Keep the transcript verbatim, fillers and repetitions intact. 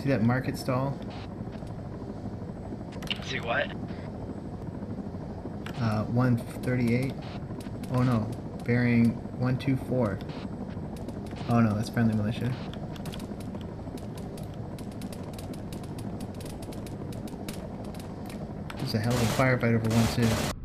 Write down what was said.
See that market stall? See what? Uh, one thirty-eight. Oh no, bearing one two four. Oh no, that's friendly militia. There's a hell of a firefight over one two.